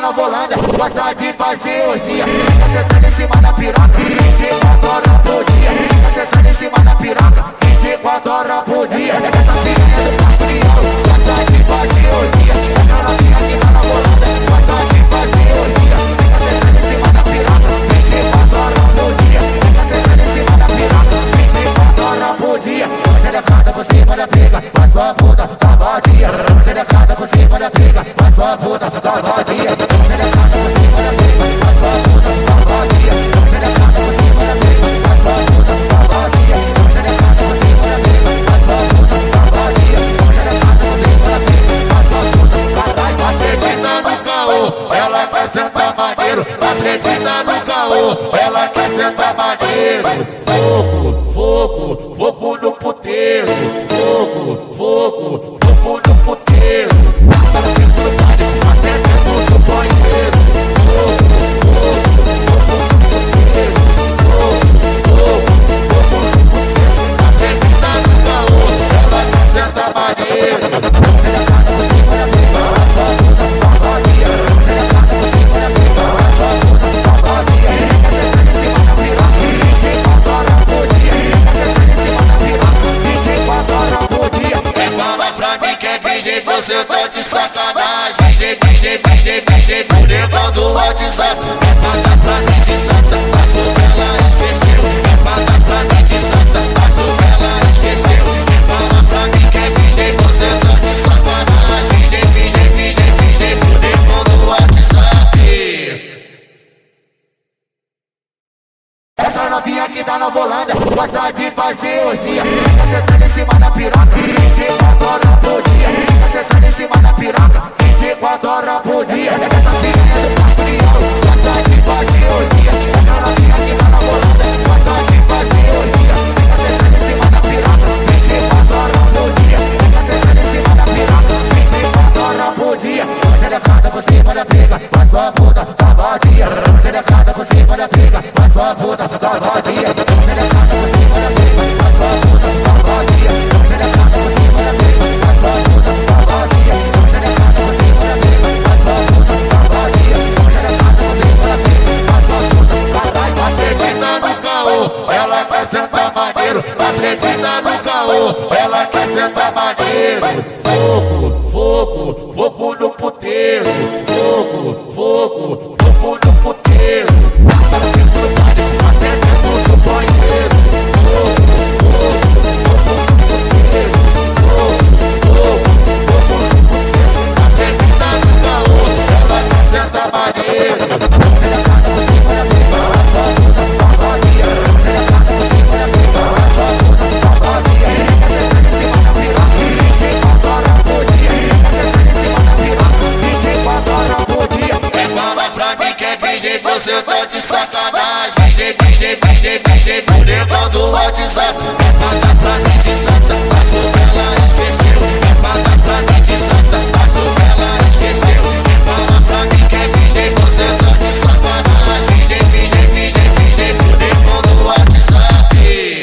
na bolada, gosta de fazer orgia. Fica sentando em cima da piroca, 24 horas por dia. Fica sentando em cima da piroca, 24 horas por dia. Essa piranha do patrião, gosta de fazer orgia. Essa novinha que tá na bolada, gosta de fazer orgia. Fica sentando em cima da piroca, 24 horas por dia. Fica sentando em cima da piroca, 24 horas por dia. Você decada, você vai da pega, vai sua puta, tá vadia. Você decada, você vai da pega, vai sua puta, tá vadia. Você decada, você vai da pega, vai sua puta, tá vadia. Você decada, você vai da pega, vai sua puta, tá vadia. Você decada, você vai da pega, vai sua puta, tá vadia. Você decada, você vai da pega, vai sua puta, tá vadia. Acredita no caô, ela quer sentar maneiro. Acredita no caô, ela quer sentar maneiro. Fogo, fogo, fogo no puteiro. Fogo, fogo, fogo no puteiro. Passa no piso do baile, até dentro do banheiro. Fogo, fogo, fogo no puteiro. Fogo, fogo, fogo no puteiro. Acredita no caô, ela quer sentar maneiro. Você decada, você vai da pega, vai sua puta, tá vadia. Você decada, você vai da pega, vai sua puta, tá vadia. Fica sentando em cima da piroca, 24 horas por dia. Fica sentando em cima da piroca, 24 horas por dia. Fala pra mim que é virgem, você tá de sacanagem. Virgem, o negão do WhatsApp. É paga pra mim de santa, mas o ela esqueceu. É paga pra mim de santa, mas o ela esqueceu. Fala pra mim que é virgem, você tá de sacanagem. Virgem, o negão do WhatsApp. Essa novinha que tá na bolada, gosta de fazer orgia. Fica sentando em cima da piroca, 24 horas por dia. Fica sentando em cima da piroca, 24 horas por dia. Essa piranha do patrião, gosta de fazer orgia. Essa novinha que tá na bolada, gosta de fazer orgia. Fica sentando em cima da piroca, 24 horas por dia. Fica sentando em cima da piroca, 24 horas por dia. Você decada, você vai da pega, vai sua puta, tá vadia. Você decada, você vai da pega, vai sua puta, tá vadia. Você decada, você vai da pega, vai sua puta, tá vadia. Você decada, você vai da pega, vai sua puta, tá vadia. Você decada, você vai da pega, vai sua puta, tá vadia. Você decada, você vai da pega, vai sua puta, tá vadia. Acredita no caô, ela quer sentar maneiro. Acredita no caô, ela quer sentar maneiro. Fogo, fogo, fogo no puteiro. Fogo, fogo, fogo no puteiro. Passa no piso do baile, até dentro do banheiro. Fogo, fogo, fogo no puteiro. Fogo, fogo, fogo no puteiro. Acredita no caô, ela quer sentar maneiro. Você decada, você vai da pega, vai sua puta, tá vadia. Você decada, você vai da pega, vai sua puta, tá vadia. Fica sentando em cima da piroca, 24 horas por dia. Fica sentando em cima da piroca, 24 horas por dia. Fala pra mim que é virgem, você tá de sacanagem. Virgem, o negão do WhatsApp. É paga pra mim de santa, mas o ela esqueceu. É paga pra mim de santa, mas o ela esqueceu. Fala pra mim que é virgem, você tá de sacanagem. Virgem, o negão do WhatsApp.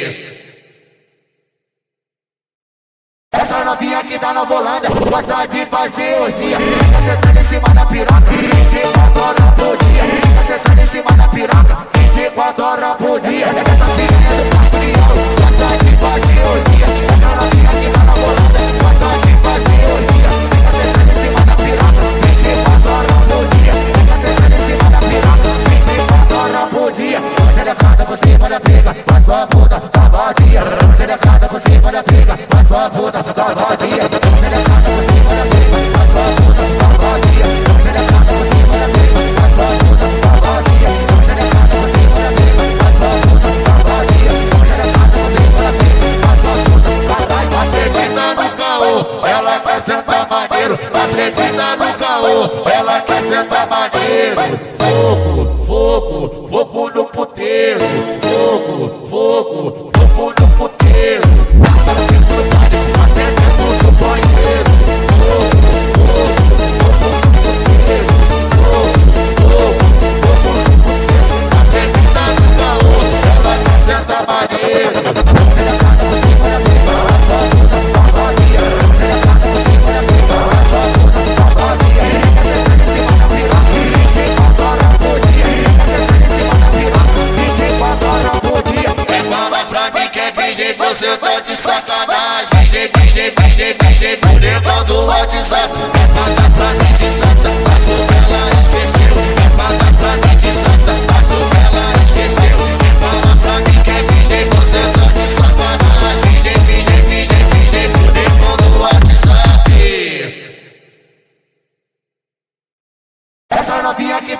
Essa novinha que tá na bolada, gosta de fazer orgia. Fica sentando em cima da piroca, 24 horas por dia. Fica sentando em cima da piroca, 24 horas por dia. Essa piranha do patrião, gosta de fazer orgia. Essa novinha que tá na bolada, gosta de fazer orgia. Fica sentando em cima da piroca, 24 horas por dia. Fica sentando em cima da piroca, 24 horas por dia. Você decada, você vai da pega, vai sua puta, tá vadia. Você decada, você vai da pega, vai sua puta, tá vadia. Você decada, você vai da pega, vai sua puta, tá vadia. Você decada, você vai da pega, vai sua puta, tá vadia. Você decada, você vai da pega, vai sua puta, tá vadia. Você decada, você vai da pega, vai sua puta, tá vadia. Acredita no caô, ela quer sentar maneiro. Acredita no caô, ela quer sentar maneiro. Fogo, fogo, fogo no puteiro. Fogo, fogo, fogo no puteiro. Passa no piso do baile, até dentro do banheiro. Fogo, fogo, fogo no puteiro. Fogo, fogo, fogo no puteiro. Acredita no caô, ela quer sentar maneiro. Você decada, você vai da pega, vai sua puta, tá vadia. Você decada, você vai da pega, vai sua puta, tá vadia. Fica sentando em cima da piroca,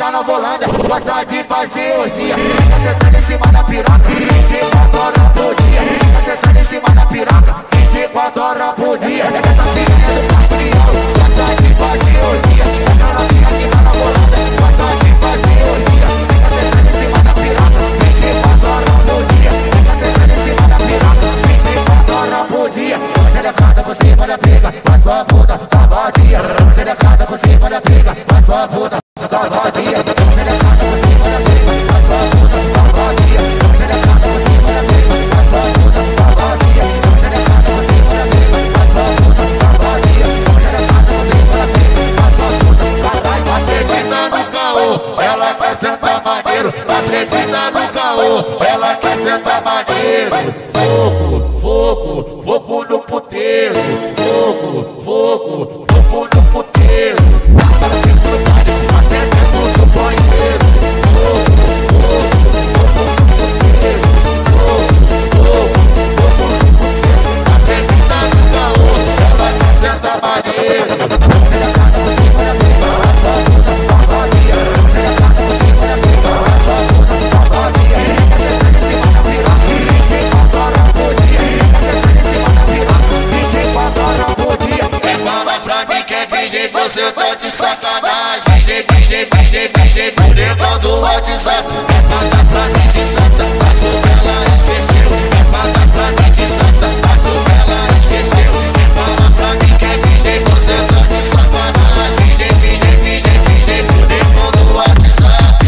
tá na volanda, gosta de fazer orgia. Tá sentando em cima da piroca, 24 horas por dia. Tá sentando em cima da piroca, 24 horas por dia. Essa piranha do patrião, gosta de fazer orgia. Essa novinha que tá na volanda, gosta de fazer orgia. Tá sentando em cima da piroca, 24 horas por dia. Tá sentando em cima da piroca, 24 horas por dia. Selecada por cima da pica, mas sua puta tá vadia. Selecada por cima da pica, mas sua puta tá vadia. Selecada por cima da pica, mas sua puta tá vadia. Selecada por cima da pica, mas sua puta tá vadia. Selecada por cima da pica, mas sua puta tá vadia. Selecada por cima da pica, mas sua puta tá vadia. Acredita no caô, ela quer sentar maneiro. Acredita no caô, ela quer sentar maneiro. Fogo, fogo no puteiro. Fogo, fogo, fogo no puteiro. Para dentro do baile, até dentro do banheiro. Fogo, fogo, fogo no puteiro. Fogo, fogo, fogo no puteiro. Acredita no caô, ela quer sentar maneiro. Selecada por cima da pica, a sua puta tá vadia. Selecada por cima da pica, a sua puta tá vadia. Tá sentando em cima da piroca, 24 horas por dia. Tá sentando em cima da piroca, 24 horas por dia. Fala pra mim que é virgem, você tá de sacanagem. Virgem, o negão do WhatsApp. É paga pra mim de santa, mas o ela esqueceu. É paga pra mim de santa, mas o ela esqueceu. Fala pra mim que é virgem, você tá de sacanagem. Virgem, o negão do WhatsApp.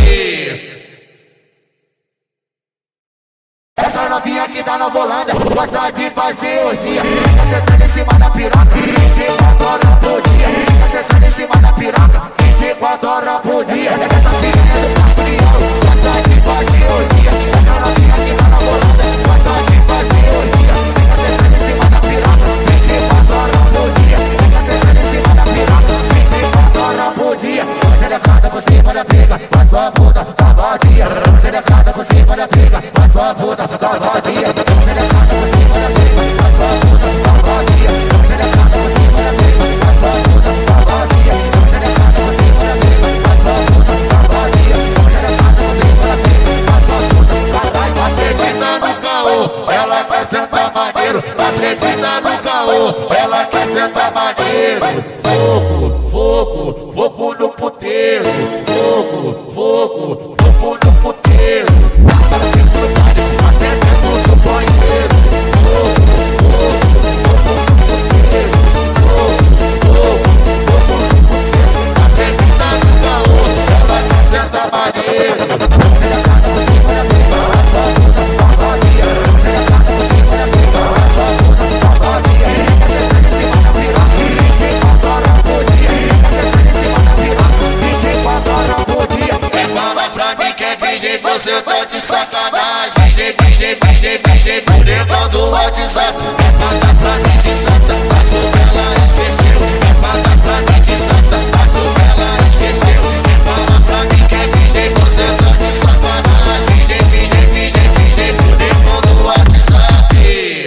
Essa novinha que tá na volanda, gosta de fazer orgia. Tá sentando em cima da piroca, 24 horas por dia. Tá sentando em cima da piroca, 24 horas por dia. Essa piranha do patrião, gosta de fazer orgia. Essa novinha que tá na volanda, gosta de fazer orgia. Tá sentando em cima da piroca, 24 horas por dia. Tá sentando em cima da piroca, 24 horas por dia. Selecada por cima da pica, mas sua puta tá vadia. Selecada por cima da pica, mas sua puta tá vadia. Selecada por cima da pica, mas sua puta tá vadia. Selecada por cima da pica, mas sua puta tá vadia. Selecada por cima da pica, mas sua puta tá vadia. Selecada por cima da pica, mas sua puta tá vadia. Acredita no caô, ela quer sentar maneiro. Acredita no caô, ela quer sentar maneiro. Fogo, fogo no puteiro. Fogo, fogo, fogo no puteiro. Para dentro do baile, até dentro do banheiro. Fogo, fogo, fogo no puteiro. Fogo, fogo, fogo no puteiro. Acredita no caô, ela quer sentar maneiro. Selecada por cima da pica, a sua puta tá vadia. Selecada por cima da pica, a sua puta tá vadia. Tá sentando em cima da piroca, 24 horas por dia. Tá sentando em cima da piroca, 24 horas por dia. Fala pra mim que é virgem, você tá de sacanagem. Virgem, o negão do WhatsApp. É paga pra mim de santa, mas o ela esqueceu. É paga pra mim de santa, mas o ela esqueceu. Fala pra mim que é virgem, você tá de sacanagem. Virgem, o negão do WhatsApp.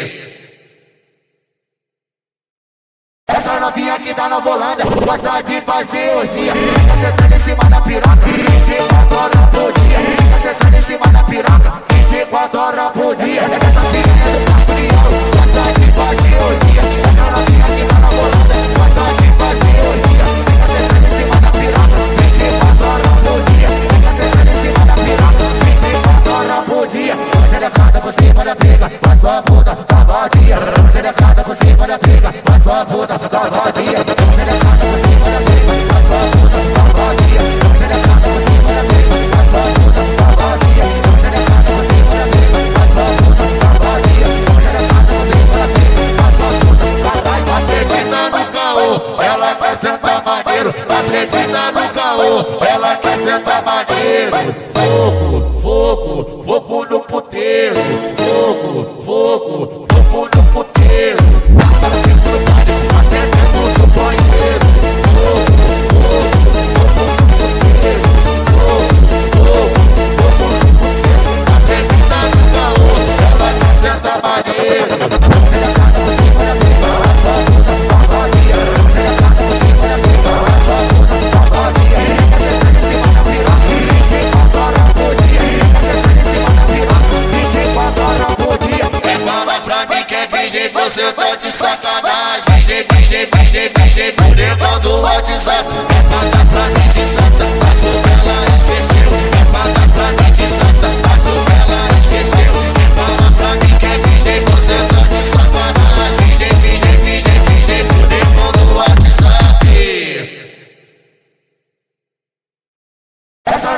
Essa novinha que tá na volanda, gosta de fazer orgia. Tá sentando em cima da piroca, 24 horas por dia. Tá sentando em cima da piroca, 24 horas por dia. Essa piranha do patrião, gosta de fazer orgia. Essa novinha que tá na volanda, gosta de fazer orgia. Tá sentando em cima da piroca, 24 horas por dia. Tá sentando em cima da piroca, 24 horas por dia. Selecada por cima da pica, mas sua puta tá vadia. Selecada por cima da pica, mas sua puta tá vadia. Selecada por cima da pica, mas sua puta tá vadia. Selecada por cima da pica, mas sua puta tá vadia. Selecada por cima da pica, mas sua puta tá vadia. Selecada por cima da pica, mas sua puta tá vadia. Acredita no caô, ela quer sentar maneiro. Acredita no caô, ela quer sentar maneiro. Fogo, fogo, fogo no puteiro. Fogo, fogo, fogo no puteiro. Para dentro do baile, até dentro do banheiro. Fogo, fogo, fogo no puteiro. Fogo, fogo, fogo no puteiro. Acredita no caô, ela quer sentar maneiro. Selecada por cima da pica, a sua puta tá vadia. Selecada por cima da pica, a sua puta tá vadia. Tá sentando em cima da piroca,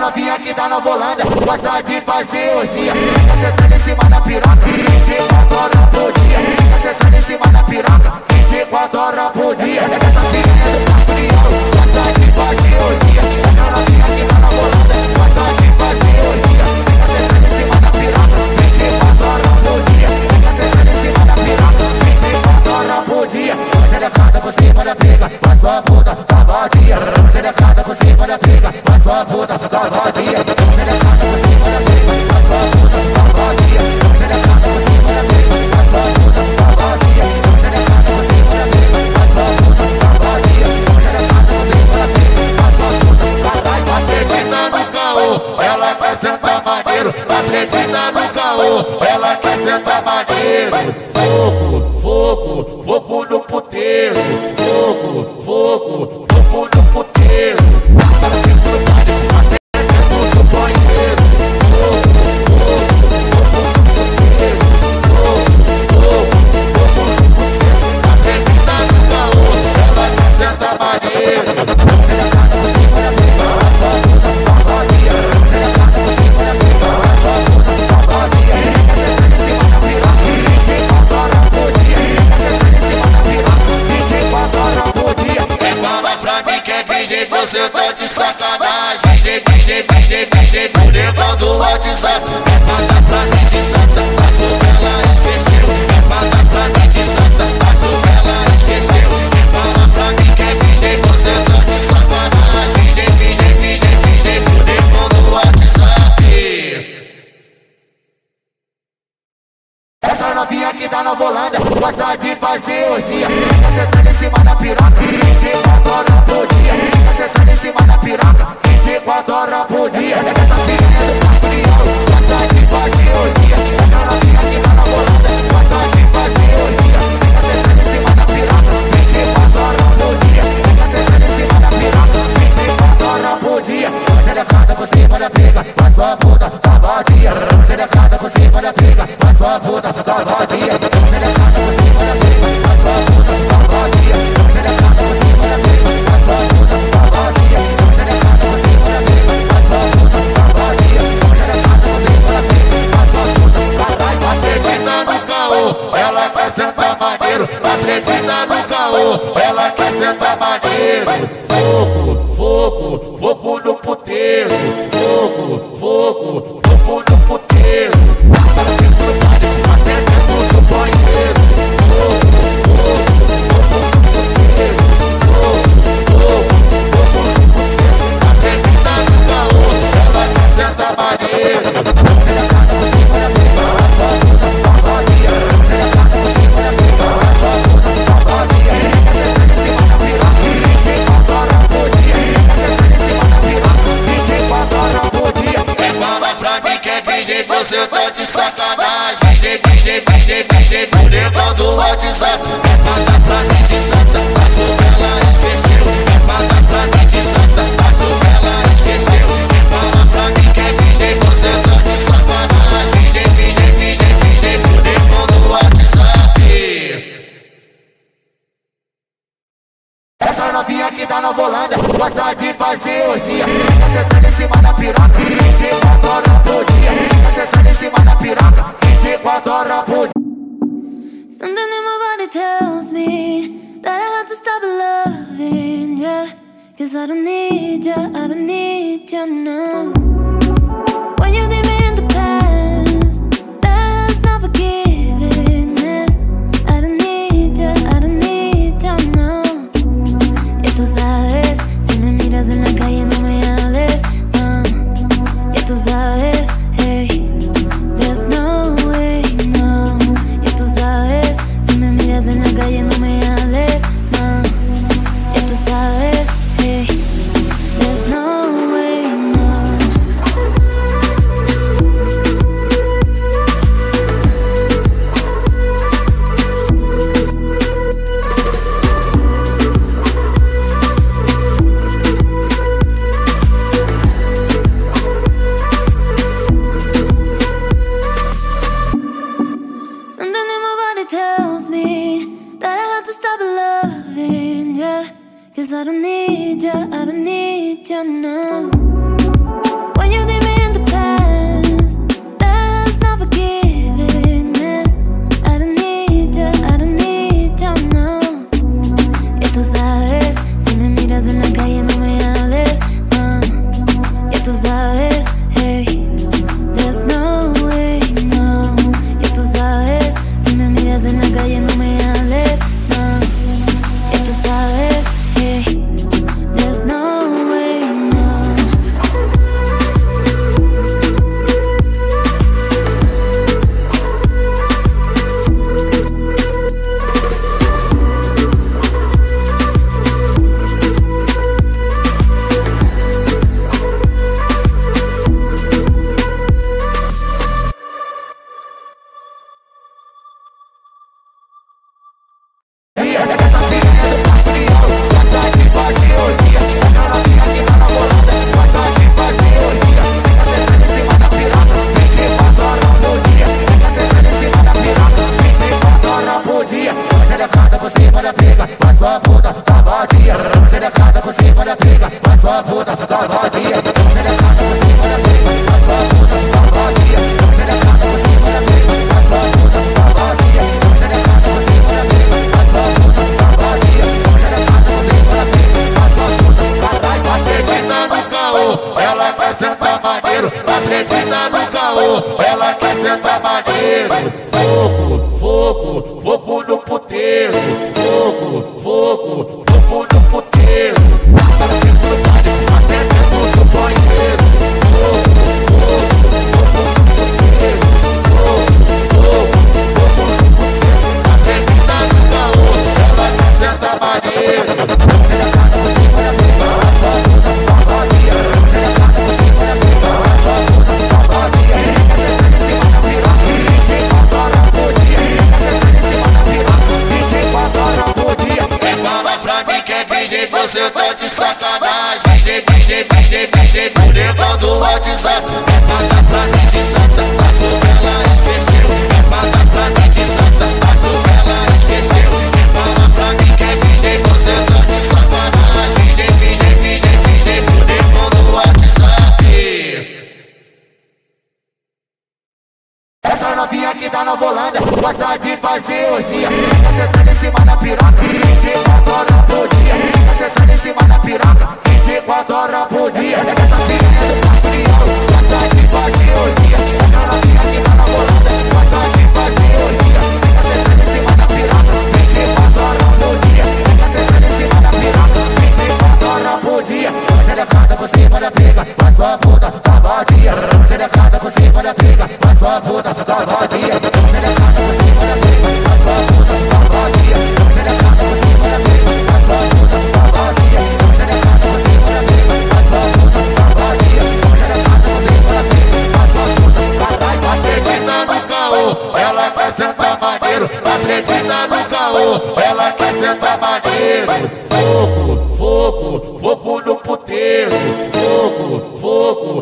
novinha que tá na volanda gosta de fazer orgia. Fica sentando em cima da piroca 24 horas por dia. Fica sentando em cima da piroca 24 horas por dia. Essa piranha do patrião gosta de fazer orgia. Essa novinha que tá na volanda gosta de fazer orgia. Fica sentando em cima da piroca 24 horas por dia. Fica sentando em cima da piroca 24 horas por dia. Você decada por cima da briga, mas sua puta tá vadia. Você decada por cima da briga, mas sua puta tá vadia. Você decada por cima da briga, mas sua puta tá vadia. Você decada por cima da briga, mas sua puta tá vadia. Você decada por cima da briga, mas sua puta tá vadia. Você decada por cima da briga, mas sua puta tá vadia. Acredita no caô, ela quer sentar maneiro. Acredita no caô, ela quer sentar maneiro. Fogo, fogo no puteiro. Fogo, fogo, fogo no puteiro. Para dentro do baile, acendendo do banheiro. Fogo, fogo, fogo no puteiro. Fogo, fogo no puteiro. Acredita no caô, ela quer sentar maneiro. Você decada por cima da briga, a sua puta tá vadia. Você decada por cima da briga, a sua puta tá vadia. Fica sentando em cima da piroca 24 horas por dia. Fica sentando em cima da piroca 24 horas por dia. Fala pra mim que é virgem, você tá de sacanagem. Virgem, mulher do WhatsApp. Manda pra dentro de santa, mas ela esqueceu. Manda pra dentro de santa, mas ela esqueceu. Fala pra mim que é virgem, você tá de sacanagem. Virgem, mulher do WhatsApp. Essa novinha que tá na volanda gosta de fazer orgia. Fica sentando em cima da piroca 24 horas por dia. Fica sentando em cima da piroca 24 horas por dia. Essa piranha do patrião gosta de fazer orgia. Essa novinha que tá na volanda gosta de fazer orgia. Fica sentando em cima da piroca 24 horas por dia. Fica sentando em cima da piroca 24 horas por dia. Você decada por cima da briga, mas sua puta tá vadia. Você decada por cima da briga, mas sua puta tá vadia. Você decada por cima da briga, mas sua puta tá vadia. Você decada por cima da briga, mas sua puta tá vadia. Você decada por cima da briga, mas sua puta tá vadia. Você decada por cima da briga, mas sua puta tá vadia. Acredita no caô, ela quer sentar maneiro. Acredita no caô, ela quer sentar maneiro. Fogo, fogo no puteiro. Fogo, fogo, fogo no puteiro. Para dentro do baile, acendendo do banheiro. Fogo, fogo no puteiro. Fogo, fogo no puteiro. Acredita no caô, ela quer sentar maneiro. Você decada por cima da briga, a sua puta tá vadia. Você decada por cima da briga, a sua puta tá vadia. Fica sentando em cima da piroca 24 horas por dia. Fica sentando em cima da piroca 24 horas por dia. Fala pra mim que é virgem, você tá de sacanagem. Virgem, mulher do WhatsApp. Manda pra dentro de santa, mas ela esqueceu. Manda pra dentro de santa, mas ela esqueceu. Fala pra mim que é virgem, você tá de sacanagem. Virgem, mulher do WhatsApp. Essa novinha que tá na volanda gosta de fazer orgia. Fica sentando em cima da piroca 24 horas por dia. Fica sentando em cima da piroca 24 horas por dia. Something in my body tells me that I have to stop loving ya. Cause I don't need ya now. When you leave me in the past, that's not forgiveness. I don't need ya now. Y tú sabes, si me miras en la calle no me hables, no. Y tú sabes, hey, there's no way, no. Y tú sabes, si me miras en la calle no me hables, no. Y tú sabes, hey, there's no way, no. Cause I don't need ya now. When sua puta, covardia. Xerecada por cima da pica, faz sua puta, covardia. Xerecada por cima da pica, faz sua puta, covardia. Xerecada por cima da pica, faz sua puta, covardia. Xerecada por cima da pica, faz sua puta, caralho. Acredita no caô, ela quer sentar maneiro. Acredita no caô, ela quer sentar maneiro. Fogo, fogo no puteiro. Fogo, fogo, fogo no puteiro. Passa dentro do baile, até dentro do banheiro. Fogo, fogo, fogo no puteiro. Fogo, fogo, fogo no puteiro. Acredita no caô, ela quer sentar maneiro. Xerecada por cima da pica, faz sua puta, covardia. Xerecada por cima da pica, faz sua puta, covardia. Fica sentando em cima da piroca, 24 horas por dia. Fica sentando em cima da piroca, 24 horas por dia. Fala pra mim que é virgem, você tá de sacanagem. Virgem, o negão do WhatsApp. É paga pra dente santa, mas o ela esqueceu. É paga pra dente santa, mas o ela esqueceu. Fala pra mim que é virgem, você tá de sacanagem. Virgem, o negão do WhatsApp. Essa novinha que tá na bolanda gosta de fazer orgia. Fica sentando em cima da piroca, 24 horas por dia. Fica sentando em cima da piroca, 24 horas por dia. Essa piranha do patrião gosta de fazer orgia. Essa novinha que tá na bolanda gosta de fazer orgia. Fica sentando em cima da piroca, 24 horas por dia. Fica sentando em cima da piroca, 24 horas por dia. Xerecada por cima da pica, faz sua puta, covardia. Xerecada por cima da pica, faz sua puta, covardia. Xerecada por cima da pica, faz sua puta, covardia. Xerecada por cima da pica, faz sua puta, covardia. Xerecada por cima da pica, faz sua puta, covardia. Xerecada por cima da pica, faz sua puta, caralho. Acredita no caô, ela quer sentar maneiro. Acredita no caô, ela quer sentar maneiro. Fogo, fogo, fogo no puteiro. Fogo, fogo,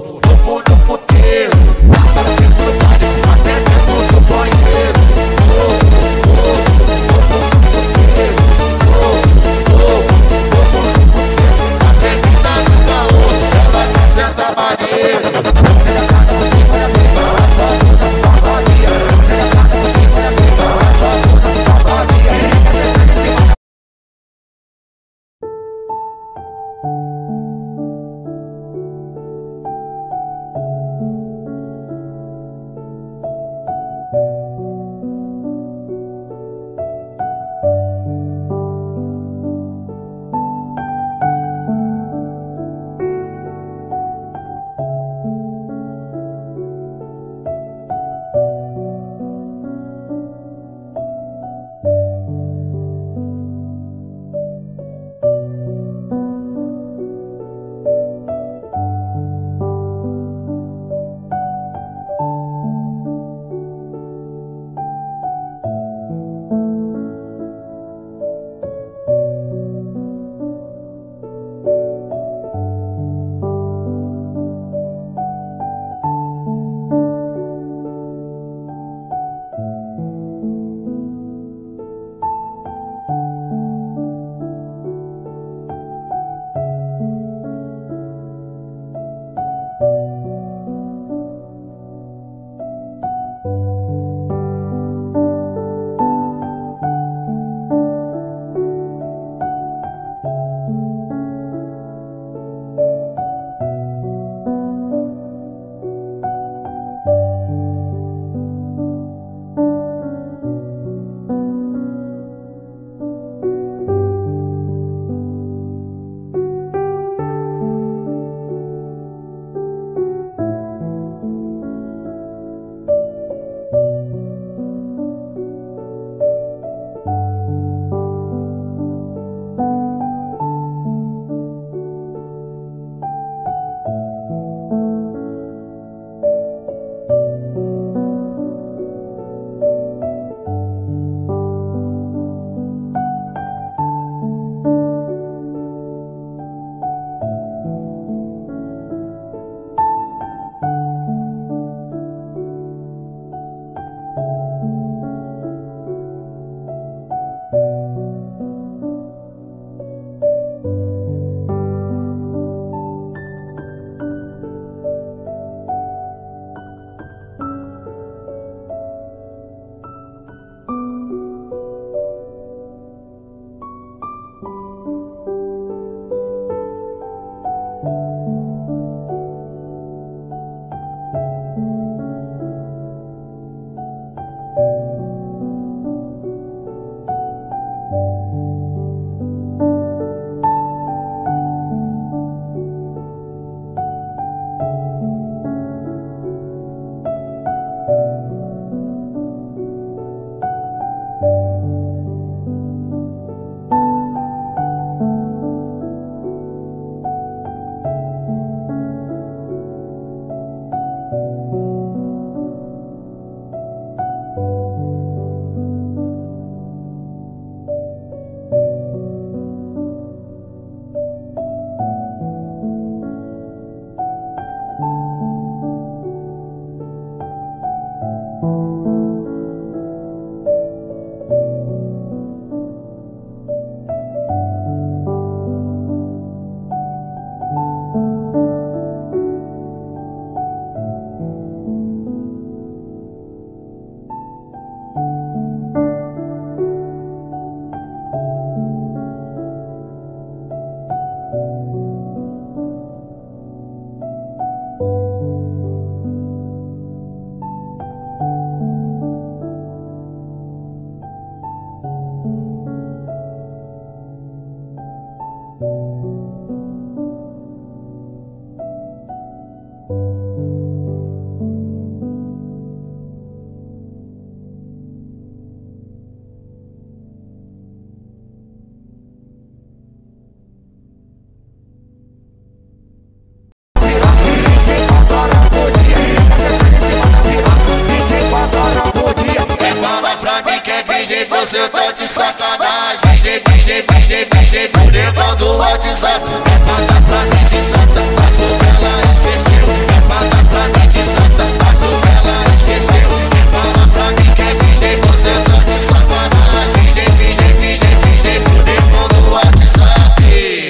Você tá de sacanagem, DJ, o negão do WhatsApp. É pata pra dente santa, a favela esqueceu. É pata pra dente santa, a favela esqueceu. É fala pra mim que é DJ, você tá de sacanagem. DJ, o negão do WhatsApp.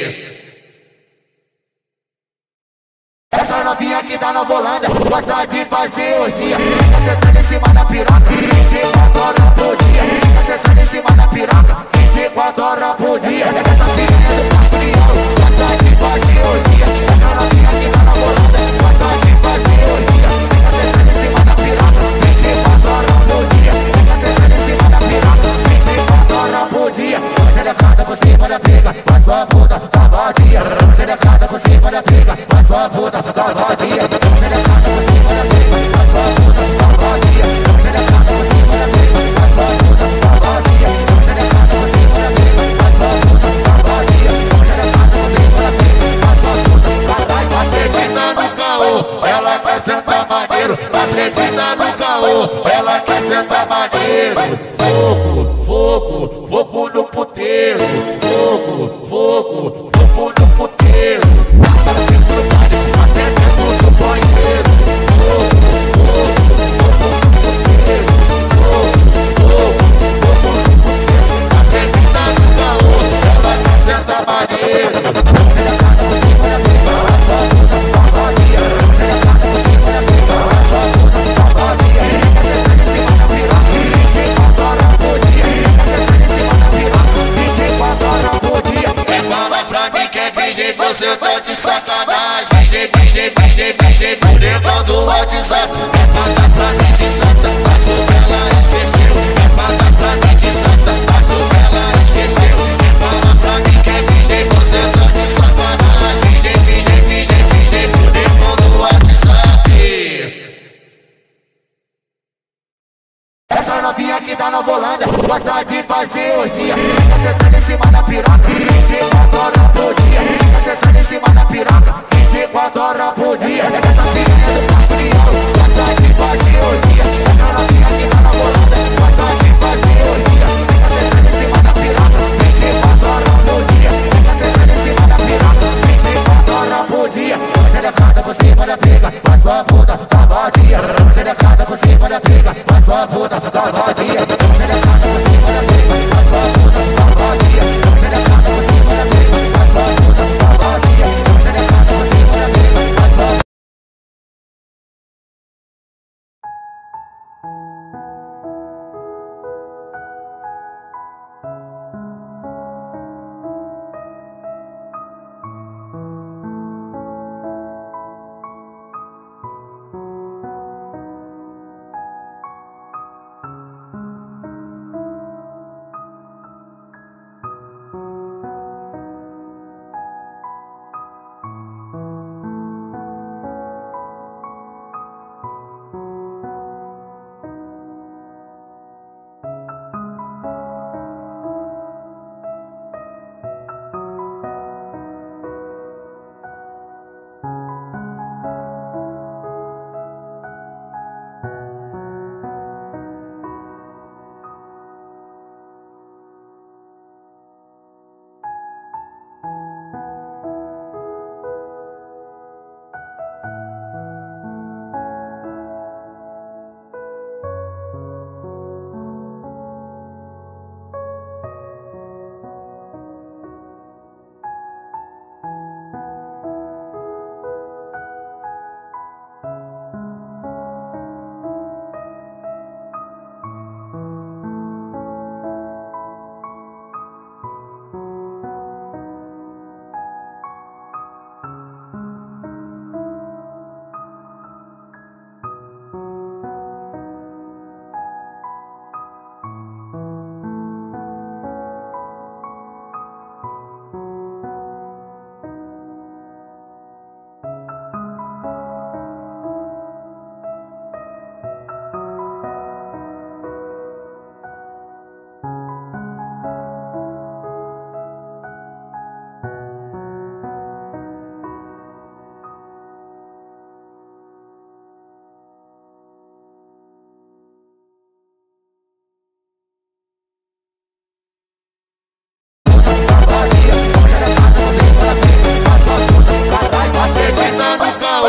Essa novinha que tá na bolanda gosta de fazer orgia. Tá sentando em cima da piroca 24 horas por dia. Tá sentando em cima da piroca 24 horas por dia. Essa piranha do patrião gosta de fazer orgia. Essa novinha que tá na bolanda gosta de fazer orgia. Tá sentando em cima da piroca 24 horas por dia. Tá sentando em cima da piroca 24 horas por dia. Você decada, você vai da pega, mas sua puta tá vadia. Você decada, você vai da pega, mas sua puta tá vadia. Você decada, você vai da pega, mas sua puta tá vadia. Você decada, você vai da pega, mas sua puta tá vadia. Você decada, você vai da pega, mas sua puta tá vadia. Você decada, você vai da pega, mas sua puta tá vadia. Acredita no caô, ela quer sentar maneiro. Acredita no caô, ela quer sentar maneiro. Fogo no puteiro. Fogo no puteiro. Passa dentro do baile, até dentro do banheiro. Fogo no puteiro. Fogo no puteiro. Acredita no caô, ela quer sentar maneiro. Você decada, você vai da pega, a sua puta tá vadia. Você decada, você vai da pega, a sua puta tá vadia. Tá sentando em cima da piroca 24 horas por dia. Tá sentando em cima da piroca 24 horas por dia. Fala pra mim que é DJ, você tá de sacanagem. DJ, o negão do WhatsApp. É pata pra dente santa, a favela esqueceu. É pata pra dente santa, a favela esqueceu. Fala pra mim que é DJ, você tá de sacanagem. DJ, o negão do WhatsApp. Essa novinha que tá na bolanda gosta de fazer orgia. Tá sentando em cima da piroca 24 horas por dia. Tá sentando em cima da piroca 24 horas por dia. Essa piranha do patrião gosta de fazer orgia. Essa novinha que tá na bolanda gosta de fazer orgia. Tá sentando em cima da piroca 24 horas por dia. Tá sentando em cima da piroca 24 horas por dia. Você decada, você vai da pega, mas sua puta tá vadia. Você decada, você vai da pega, mas sua puta tá vadia. Você decada, você vai da pega, mas sua puta tá vadia. Você decada, você vai da pega, mas sua puta tá vadia. Você decada, você vai da pega, mas sua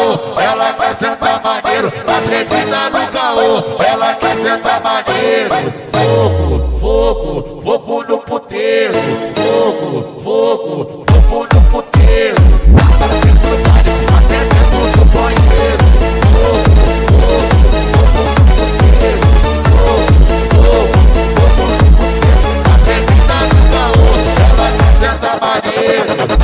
caô, ela quer sentar maneiro. Acredita no caô, ela quer sentar maneiro. Fogo, fogo, fogo no puteiro. Fogo, fogo, fogo no puteiro. Até dentro do banheiro. Fogo, fogo, fogo no puteiro. Fogo, fogo, fogo no puteiro. Acredita no caô, ela quer sentar maneiro.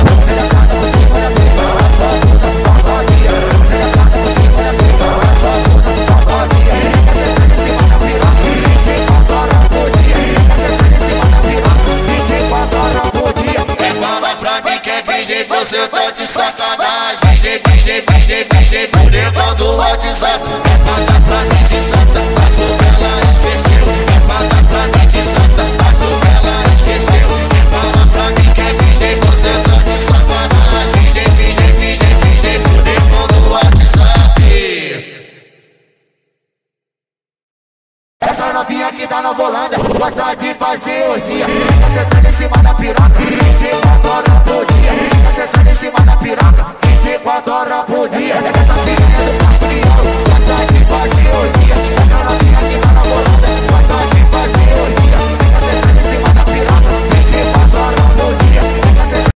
Você tá de sacanagem, gente, o negão do WhatsApp. É pata pra dente santa, mas o ela esqueceu. É pata pra dente santa, mas o ela esqueceu. É fala pra mim que é virgem, você tá de sacanagem. Gente, o negão do WhatsApp. Essa novinha que tá na volanda gosta de fazer orgia. Tá sentando em cima da piroca.